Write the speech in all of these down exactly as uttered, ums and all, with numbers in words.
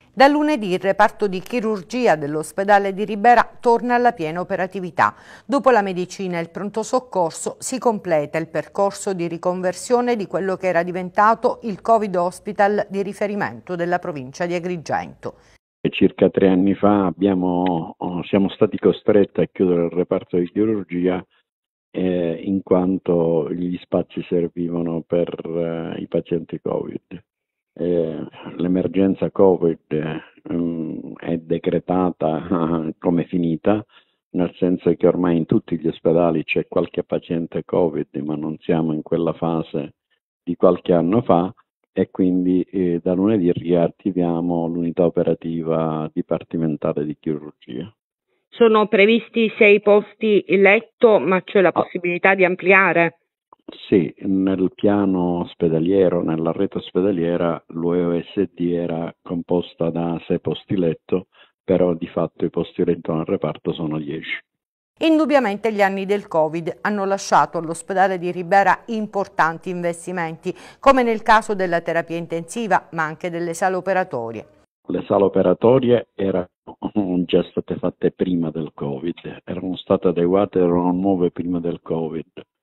Da lunedì il reparto di chirurgia dell'ospedale di Ribera torna alla piena operatività. Dopo la medicina e il pronto soccorso si completa il percorso di riconversione di quello che era diventato il Covid Hospital di riferimento della provincia di Agrigento. Circa tre anni fa abbiamo, siamo stati costretti a chiudere il reparto di chirurgia eh, in quanto gli spazi servivano per eh, i pazienti Covid. Eh, l'emergenza Covid eh, è decretata eh, come finita, nel senso che ormai in tutti gli ospedali c'è qualche paziente Covid, ma non siamo in quella fase di qualche anno fa, e quindi eh, da lunedì riattiviamo l'unità operativa dipartimentale di chirurgia. Sono previsti sei posti letto, ma c'è la possibilità ah. di ampliare? Sì, nel piano ospedaliero, nella rete ospedaliera, l'U E O S D era composta da sei posti letto, però di fatto i posti letto nel reparto sono dieci. Indubbiamente gli anni del Covid hanno lasciato all'ospedale di Ribera importanti investimenti, come nel caso della terapia intensiva, ma anche delle sale operatorie. Le sale operatorie erano già state fatte prima del Covid, erano state adeguate, erano nuove prima del Covid.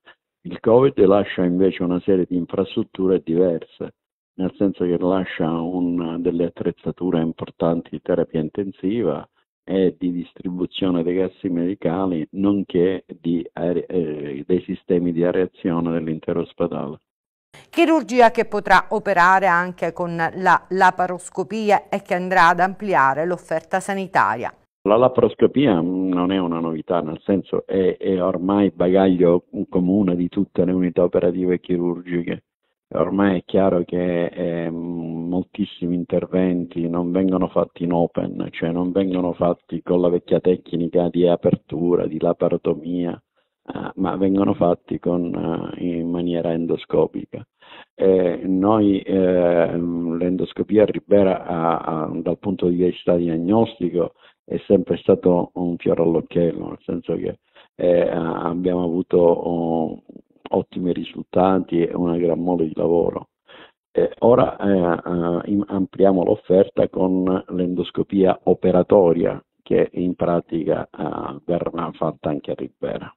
Il Covid lascia invece una serie di infrastrutture diverse, nel senso che lascia un, delle attrezzature importanti di terapia intensiva e di distribuzione dei gas medicali, nonché di, eh, dei sistemi di areazione dell'intero ospedale. Chirurgia che potrà operare anche con la laparoscopia e che andrà ad ampliare l'offerta sanitaria. La laparoscopia non è una novità, nel senso è, è ormai bagaglio comune di tutte le unità operative chirurgiche. Ormai è chiaro che eh, moltissimi interventi non vengono fatti in open, cioè non vengono fatti con la vecchia tecnica di apertura, di laparotomia, eh, ma vengono fatti con, eh, in maniera endoscopica. Eh, noi eh, l'endoscopia a Ribera ha, ha, dal punto di vista diagnostico è sempre stato un fiore all'occhiello, nel senso che eh, abbiamo avuto oh, ottimi risultati e una gran mole di lavoro. Eh, ora eh, eh, ampliamo l'offerta con l'endoscopia operatoria, che in pratica eh, verrà fatta anche a Ribera.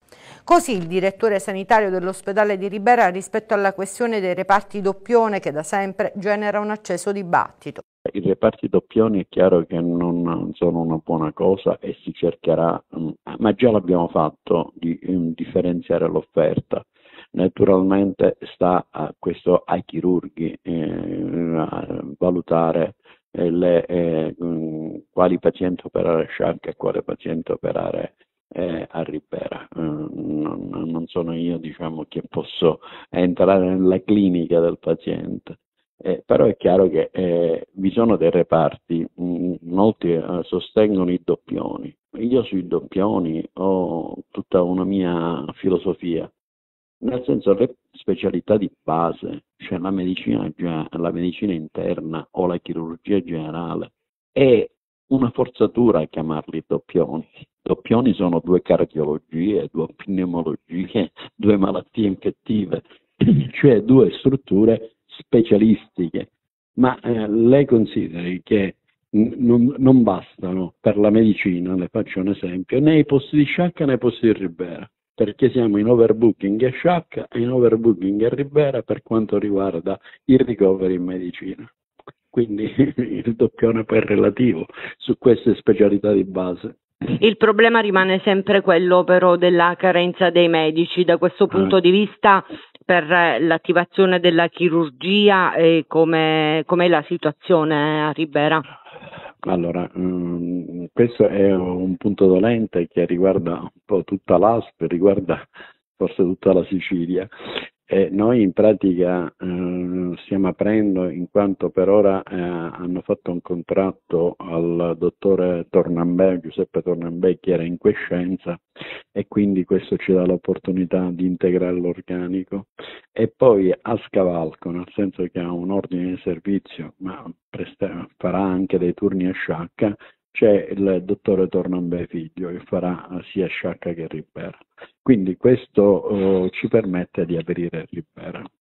Così il direttore sanitario dell'ospedale di Ribera rispetto alla questione dei reparti doppione, che da sempre genera un acceso dibattito. I reparti doppioni è chiaro che non sono una buona cosa e si cercherà, ma già l'abbiamo fatto, di differenziare l'offerta. Naturalmente sta a questo ai chirurghi eh, a valutare eh, le, eh, quali pazienti operare a Sciacca e quale paziente operare eh, a Ribera. Eh, non, non sono io, diciamo, che posso entrare nella clinica del paziente. Eh, però è chiaro che eh, vi sono dei reparti, mh, molti eh, sostengono i doppioni. Io sui doppioni ho tutta una mia filosofia, nel senso le specialità di base, cioè la medicina, la medicina interna o la chirurgia generale, è una forzatura chiamarli doppioni. Doppioni sono due cardiologie, due pneumologie, due malattie infettive, cioè due strutture specialistiche, ma eh, lei consideri che non, non bastano per la medicina, le faccio un esempio, né i posti di Sciacca né i posti di Ribera, perché siamo in overbooking a Sciacca e in overbooking a Ribera per quanto riguarda il ricovero in medicina. Quindi il doppione poi è relativo su queste specialità di base. Il problema rimane sempre quello però della carenza dei medici. Da questo punto ah. di vista, per l'attivazione della chirurgia, e come com'è la situazione a Ribera? Allora, um, questo è un punto dolente che riguarda un po' tutta l'A S P, riguarda forse tutta la Sicilia. E noi in pratica eh, stiamo aprendo, in quanto per ora eh, hanno fatto un contratto al dottore Tornambè, Giuseppe Tornambè, che era in quiescenza, e quindi questo ci dà l'opportunità di integrare l'organico. E poi a scavalco, nel senso che ha un ordine di servizio, ma presta, farà anche dei turni a Sciacca, c'è il dottore Tornambè figlio che farà sia Sciacca che Ribera. Quindi questo oh, ci permette di aprire Ribera.